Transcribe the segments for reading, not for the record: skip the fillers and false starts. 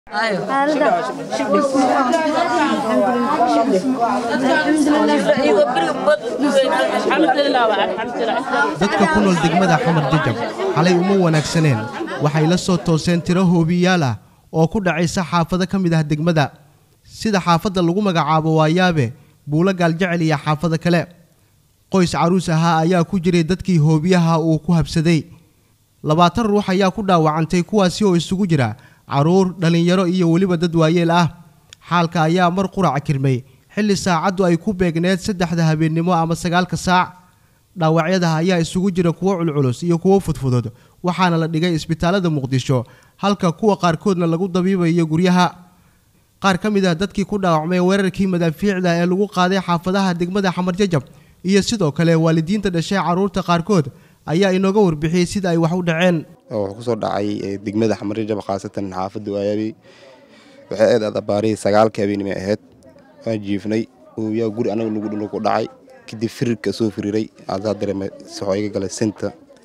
dadka ku nool degmada Xamar Jajab xalay uma wanaagsaneen waxay la soo tooseen tiro hoobiyaal ah oo ku dhacaysa xaafado kamid ah degmada sida xaafada lagu magacaabo Waayaabe Buula Gaaljecel iyo xaafado kale qoys caruus ah ayaa ku jiray dadkii hoobiyaha uu ku habsaday 20 ruux ayaa ku dhaawacantay kuwaasi oo isugu jira caruur dhalinyaro iyo waliba dad waayeel ah xaalka ayaa mar qurac kirmay xilli saacadu ay ku beegneed 3 habeenimo ama 9 saac dhaawacyada ayaa isugu jira kuwa culculus iyo kuwa fudfudud waxaana la dhigay isbitaalada Muqdisho halka kuwa qaarkoodna lagu dabiibayo guryaha qaar kamid ah dadkii ku dhaawacmay weerarkii madaafiicda ee lagu qaaday xaafadaha degmada Xamar Jajab iyo sidoo kale waalidiinta dhashay caruurta qaarkood ayaa inooga warbixiyay sida ay wax u dhaceen oo ku soo dhacay degmada Xamar Jajab qaasatan xaafada Waayaabe waxay aad abaari 9 habeenimo ahayd waan jiifnay oo yaa guri anagu nagu dhul ku dhacay kadib firka soo firiray aad dareemay saxooyiga galay senta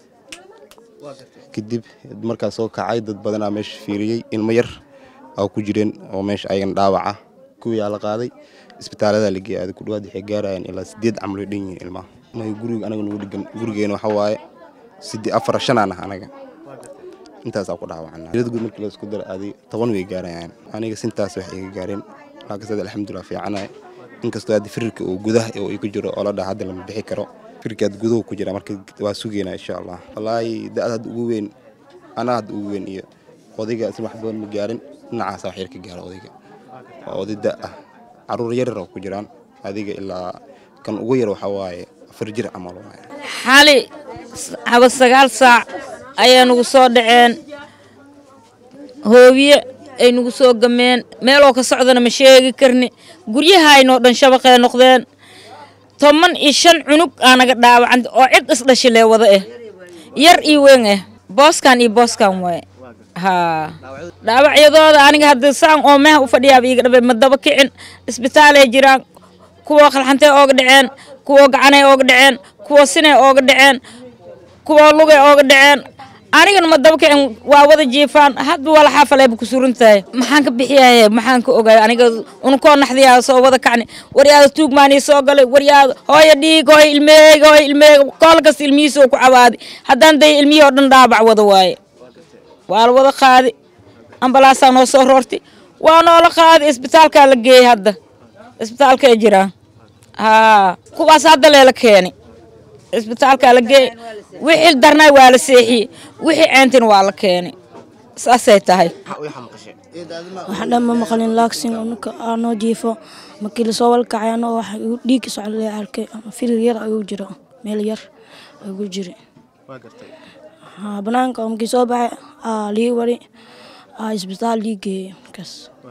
kadib markaas soo kacay dad badan ah meesha fiiriyay ilmo yar oo ku jireen oo meesha ayagan dhaawaca kuwiya la qaaday isbitaalada la geeyay ku dhawaad waxay gaarayeen ilaa 8 amri dhin ilmaha may guriga anagu nagu dhigan gurigeena waxa waaye 4 aan anaga intaas ku dhaawacnaa iyada guud markii la isku daro aadi 10 way gaarayaan aniga sintaas wax iga gaareen laakiin alxamdulillah fiicanaay inkastoo aad firka oo gudaha oo ay ku jiro oo la dhaxad lama bixi karo firkaad gudaha ku jira markii waa sugeena insha Allah wallahi daad ugu weyn ana had ugu weyn iyo odayga si wax badan ma gaarin dhinacaas wax yar ka gaaro odayga odayda caruur yar oo ku jiraan adiga ilaa kan ugu yar waxa waaye 4 jir amal waaye xali haba 9 saac ayaan ugu soo dhaceen hoobiye ay nagu soo gameen meel oo ka socdana ma sheegi karni guryaha ay noo dhan shabaqay noqdeen 15 cunug anaga dhaawacan oo cid isdhashay wada yar ii weyn booskan way ha dhaawacyadooda aniga hadda saan oo meeh u fadhiyaa iiga dhabay madaba kicin isbitaal ay jiraan kuwa qalxantay oo dhaceen kuwa gacanay oo dhaceen kuwa sinay oo dhaceen kuwa lugay oo dhaceen anigana madaba kicin waa wada jiifaan hadba wala xafalay ku suurantahay maxaan ka bixiyay maxaan ka ogaay aniga unu ko naxdiyaa soo wada kacni waryaada tuugmaani soo galay waryaada hooyo dhiig hooyo ilmeeyga kolkas ilmihiisa ku cawaadi haddaan day ilmihi oo dhan dhaabac wada waaye waa wada qaadi ambalaasa noo soo roortay waa noo la qaadi isbitaalka la geeyay hadda isbitaalka ay jiraan kuwaas hadda la keenay isbitaalka la geeyay wixii darnay waa la seexiyay wixii aantin waa la keenay saasay tahay waxaan dhamma maqalin laaksin oo jiifo markii la soo walkacayno wax dhiig socday arkay firir yar ayuu jiro meel yar ayuu jiro banaanka oo markii soo baxay lii wari isbitaal dhiigay kas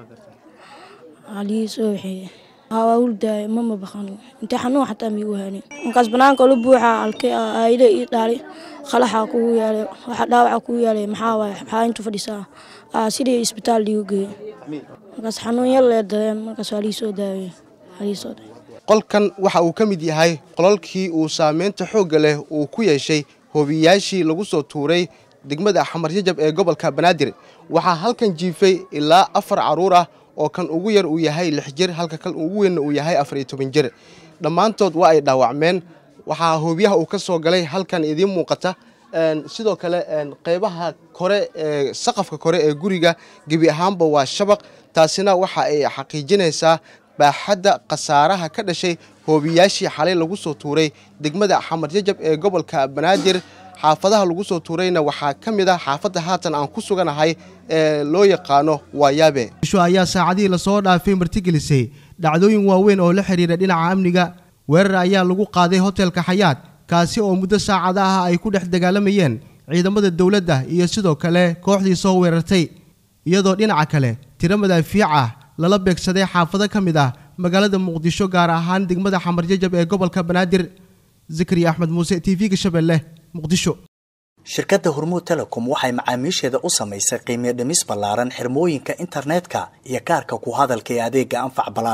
ali soo wixii hawlday mama baqan inta xanuun xataa mi waani markaas banaanka lu buuxa alkay ayde ii dhaali khalaxa ku yaalay waxa dhaawac ku yaalay maxaa intu fadhisaa sidii isbitaal dhiigay markaas xanuun yar leedahay markaas ali soo daaway qolkan waxa uu kamid yahay qolalkii uu saameynta xoog leh uu ku yeeshay hoobiyaashii lagu soo tuuray degmada Xamar Jajab ee gobolka Banaadir waxa halkan jiifay ilaa 4 caruur ah oo kan ugu yar uu yahay 6 jir halka kan ugu weyn uu yahay 14 jir dhamaantood waa ay dhaawacmeen waxa hoobiyaha uu ka soo galay halkan idin muuqata sidoo kale qaybaha kore ee saqafka kore ee guriga gabi ahaanba waa shabaq taasina waxa ay xaqiijinaysaa baaxadda qasaaraha ka dhashay hoobiyaashii xalay lagu soo tuuray degmada Xamar Jajab ee gobolka Banaadir xaafadaha lagu soo tuurayna waxa kamid ah xaafada haatan aan ku suganahay ee loo yaqaano Waayaabe ishu ayaa saacadii la soo dhaafay martigelisay dhacdooyin waaweyn oo la xiriira dhinaca amniga weerar ayaa lagu qaaday hotelka Xayaat kaasi oo muddo saacada ah ay ku dhex dagaalamayeen ciidamada dawladda iyo sidoo kale kooxdii soo weerartay iyadoo dhinaca kale tiro madaafiic ah lala beegsaday xaafado kamid ah magaalada Muqdisho gaar ahaan degmada Xamar Jajab ee gobolka Banaadir Zakariya Axmed Muuse TV-ga Shabeelle Muqdisho shirkadda Hormuud Telecom waxay macaamiisheeda u samaysay qiimo dhimis ballaaran xirmooyinka internetka iyo kaarka ku hadalka ee adeega Anfac Plus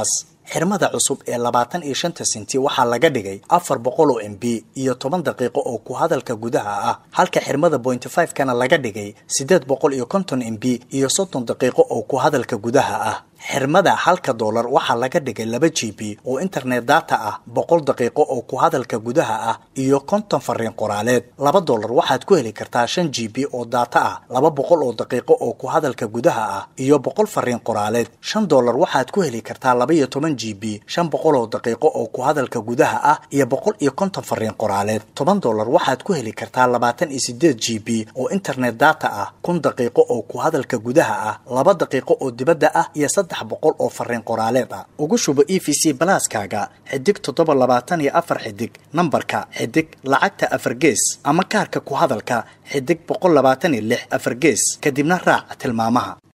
xirmada cusub ee 25 senti waxaa laga dhigay 400 MB iyo 10 daqiiqo oo ku hadalka gudaha ah halka xirmada 0.5 kana laga dhigay 850 MB iyo 30 daqiiqo oo ku hadalka gudaha ah xirmada $1 waxaa laga dhigay 2 GB oo internet data ah 100 daqiiqo oo ku hadalka gudaha ah iyo 50 fariin qoraaleed $2 waxaad ku heli kartaa 5 GB oo data ah 200 oo daqiiqo oo ku hadalka gudaha ah iyo 100 fariin qoraaleed $5 waxaad ku heli kartaa 12 GB 500 oo daqiiqo oo ku hadalka gudaha ah iyo 150 fariin qoraaleed $10 waxaad ku heli kartaa 28 GB oo internet data ah 1000 daqiiqo oo ku hadalka gudaha ah 2 daqiiqo oo dibadda ah iyo 300 oo fariin qoraaleed ah ugu shubo EVC Plus-kaaga xidig 724 xidig nambarka xidig lacagta 4 gees ama kaarka ku hadalka xidig 126 4 gees kadibna raac tilmaamaha